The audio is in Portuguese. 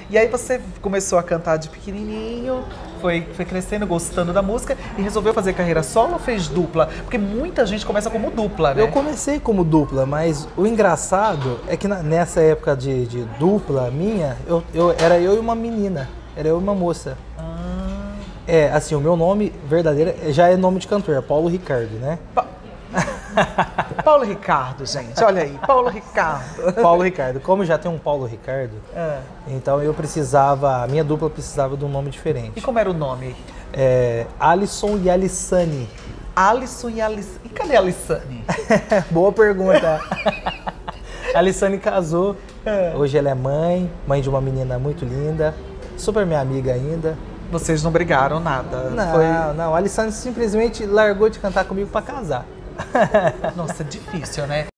E aí você começou a cantar de pequenininho, foi crescendo, gostando da música e resolveu fazer carreira solo ou fez dupla? Porque muita gente começa como dupla, né? Eu comecei como dupla, mas o engraçado é que nessa época de dupla minha, era eu e uma menina, era eu e uma moça. Assim, o meu nome verdadeiro já é nome de cantor, é Paulo Ricardo, né? Paulo Ricardo, gente, olha aí, Paulo Ricardo. Paulo Ricardo. Como já tem um Paulo Ricardo, então a minha dupla precisava de um nome diferente. E como era o nome? Alisson e Alissane. Alisson e Alissane. E cadê a Alissane? Boa pergunta. A Alissane casou, hoje ela é mãe de uma menina muito linda, super minha amiga ainda. Vocês não brigaram nada? Não, a Alissane simplesmente largou de cantar comigo pra casar. Nossa, difícil, né?